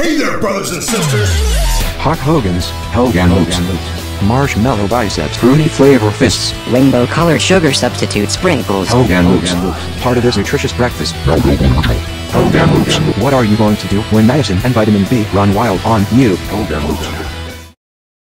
Hey there, brothers and sisters! Hot Hogan's, Hogan Loops, Marshmallow Biceps, Fruity Flavor Fists, Rainbow colored sugar substitute sprinkles. Hogan Loops, part of this nutritious breakfast. Hogan Loops. What are you going to do when niacin and vitamin B run wild on you? Hogan Loops.